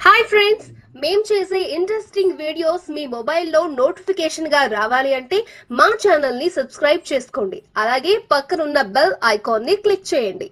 Hi friends, మేము చేసే interesting videos మీ మొబైల్లో నోటిఫికేషన్ గా రావాలి అంటే మా ఛానల్ ని సబ్స్క్రైబ్ చేసుకోండి. అలాగే పక్కనున్న బెల్ ఐకాన్ ని క్లిక్ చేయండి.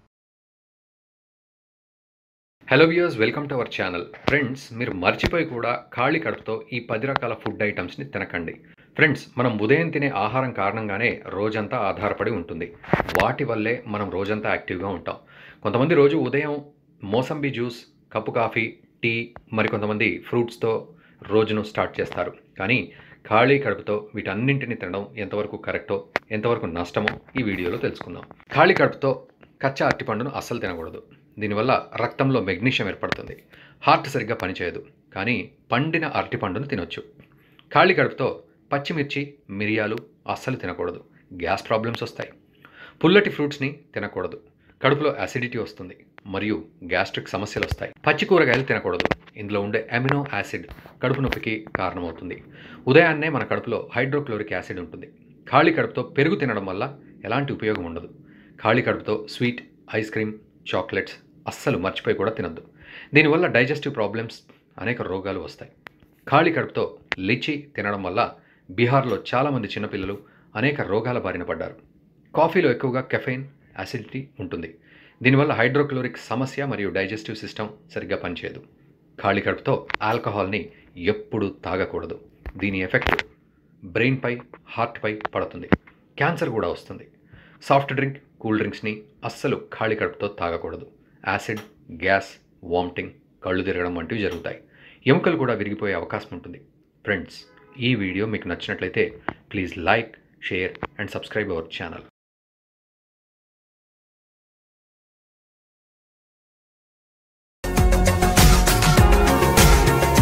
Hello viewers, welcome to our channel. Friends, మీరు మర్చిపోయి కూడా ఖాళీ కడుపుతో ఈ 10 రకాల ఫుడ్ ఐటమ్స్ని తినకండి. ఫ్రెండ్స్, మనం ఉదయం తినే ఆహారం కారణంగానే రోజంతా ఆధారపడి ఉంటుంది. వాటి వల్లే మనం రోజంతా యాక్టివ్గా ఉంటాం. కొంతమంది రోజు ఉదయం mosambi juice, cup coffee, tea, మరికొంతమంది ఫ్రూట్స్తో రోజును స్టార్ట్ చేస్తారు. కానీ ఖాళీ కడుపుతో వీటన్నింటిని తినడం ఎంతవరకు కరెక్టో, ఎంతవరకు నష్టమో ఈ వీడియోలో తెలుసుకుందాం. ఖాళీ కడుపుతో కచ్చా అరటిపండును అస్సలు తినకూడదు. దీనివల్ల రక్తంలో మెగ్నీషియం ఏర్పడుతుంది. హార్ట్ సరిగ్గా పనిచేయదు. కానీ పండిన అరటిపండును తినొచ్చు. ఖాళీ కడుపుతో పచ్చిమిర్చి, మిరియాలు అస్సలు తినకూడదు. గ్యాస్ ప్రాబ్లమ్స్ వస్తాయి. పుల్లటి ఫ్రూట్స్ని తినకూడదు. కడుపులో యాసిడిటీ వస్తుంది మరియు గ్యాస్ట్రిక్ సమస్యలు వస్తాయి. పచ్చి కూరగాయలు తినకూడదు. ఇందులో ఉండే అమినో యాసిడ్ కడుపు నొప్పికి కారణమవుతుంది. ఉదయాన్నే మన కడుపులో హైడ్రోక్లోరిక్ యాసిడ్ ఉంటుంది. ఖాళీ కడుపుతో పెరుగు తినడం వల్ల ఎలాంటి ఉపయోగం ఉండదు. ఖాళీ కడుపుతో స్వీట్, ఐస్ క్రీమ్, చాక్లెట్స్ అస్సలు మర్చిపోయి కూడా తినద్దు. దీనివల్ల డైజెస్టివ్ ప్రాబ్లమ్స్, అనేక రోగాలు వస్తాయి. ఖాళీ కడుపుతో లిచి తినడం వల్ల బీహార్లో చాలామంది చిన్నపిల్లలు అనేక రోగాల బారిన పడ్డారు. కాఫీలో ఎక్కువగా కెఫెయిన్, యాసిడిటీ ఉంటుంది. దీనివల్ల హైడ్రోక్లోరిక్ సమస్య మరియు డైజెస్టివ్ సిస్టమ్ సరిగ్గా పనిచేయదు. ఖాళీ కడుపుతో ఆల్కహాల్ని ఎప్పుడూ తాగకూడదు. దీని ఎఫెక్ట్ బ్రెయిన్పై, హార్ట్పై పడుతుంది. క్యాన్సర్ కూడా వస్తుంది. సాఫ్ట్ డ్రింక్, కూల్ డ్రింక్స్ని అస్సలు ఖాళీ కడుపుతో తాగకూడదు. యాసిడ్, గ్యాస్, వామిటింగ్, కళ్ళు తిరగడం వంటివి జరుగుతాయి. ఎముకలు కూడా విరిగిపోయే అవకాశం ఉంటుంది. ఫ్రెండ్స్, ఈ వీడియో మీకు నచ్చినట్లయితే please like, share and subscribe our channel.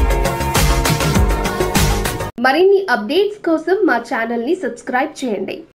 మరిన్ని అప్డేట్స్ కోసం మా ఛానల్ ని సబ్స్క్రైబ్ చేయండి.